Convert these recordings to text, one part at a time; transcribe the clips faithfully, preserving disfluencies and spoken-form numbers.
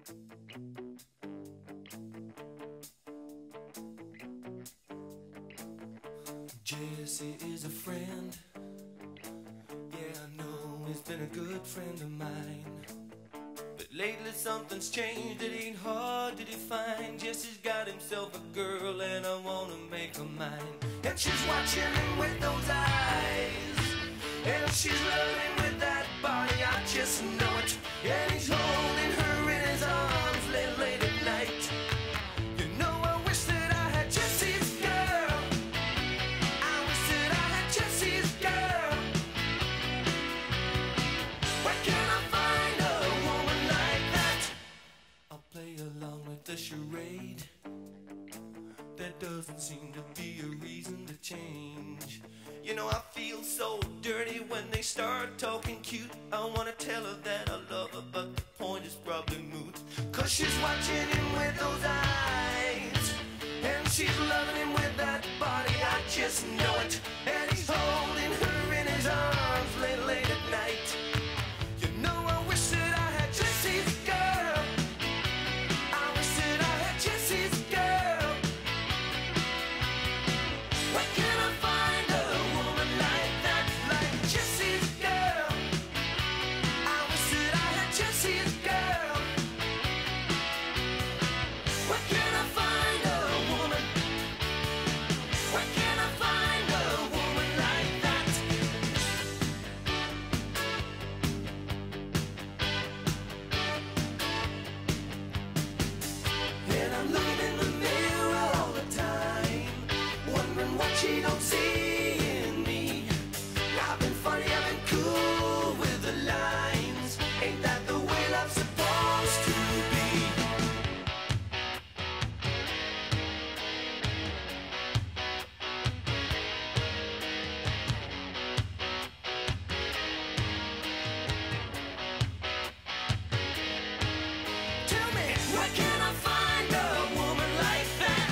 Jesse is a friend. Yeah, I know he's been a good friend of mine. But lately something's changed, it ain't hard to define. Jesse's got himself a girl and I wanna make her mine. And she's watching him with those eyes, and she's loving him with that body, I just know it. And he's holding her in his arms late, late at night. You know I wish that I had Jesse's girl. I wish that I had Jesse's girl. Where can I find a woman like that? I'll play along with the charade. There doesn't seem to be a reason to change. You know I feel so dirty when they start talking cute. I wanna tell her that I love her, but the point is probably moot. Cause she's watching him with those eyes, and she's loving him with that body, I just know it. And he's holding her in his arms late, late at night. You know I wish that I had Jesse's girl. I wish that I had Jesse's girl. Where can I find a woman like that, like Jesse's girl? I wish that I had Jesse's girl. Where can I find a woman? Where can I find a woman like that? And I'm looking in the mirror all the time, wondering what she don't see in me. I've been funny, I've been cool with the lines. Ain't that the way love's supposed to be? Tell me, where can I find a woman like that?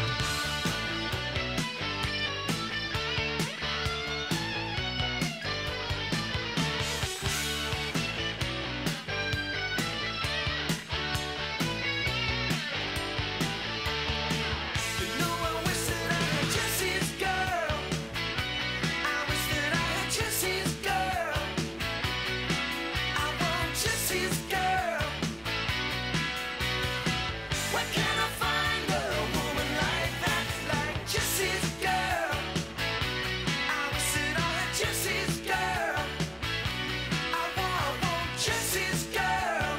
You know I wish that I had Jesse's girl. I wish that I had Jesse's girl. I want Jesse's girl. Where can I find a woman like that, like Jesse's girl? I wish that I had Jesse's girl. I want, I want Jesse's girl.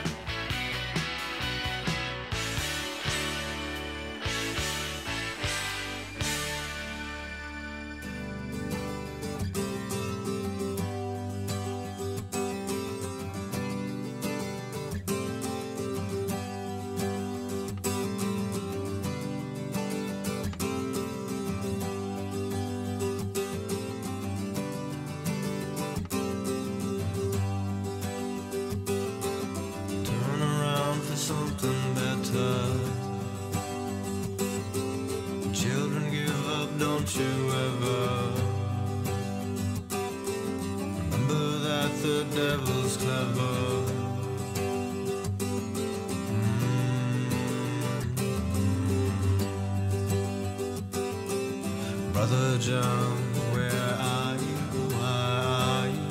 Turn around for something better. Children, give up, don't you ever. Remember that the devil's clever. Mm. Brother John, where are you? Why are you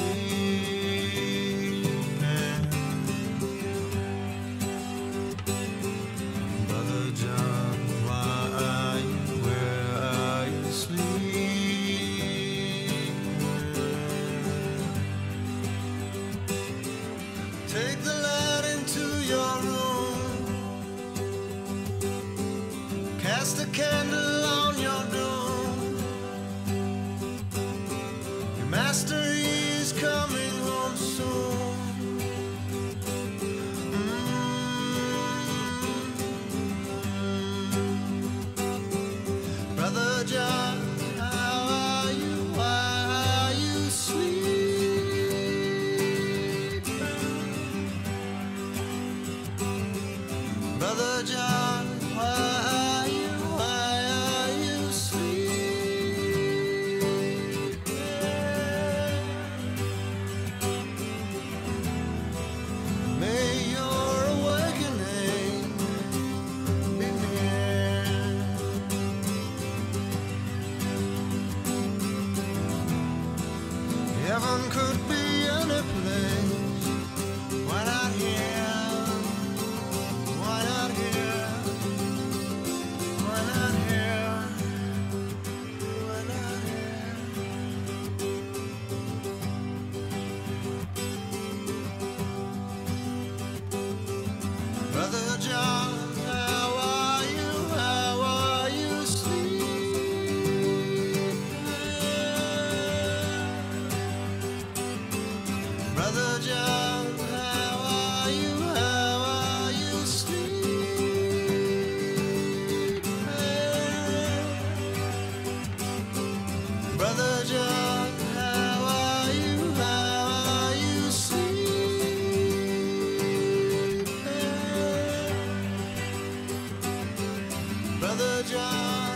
sleeping? Brother John, why are you, where are you sleeping? Take the light into your room, cast a candle on your doom. Your master is coming home soon. Mm. Brother John, how are you? Why are you sleeping? Brother John, why are you? Why are you sleeping? May your awakening Brother John.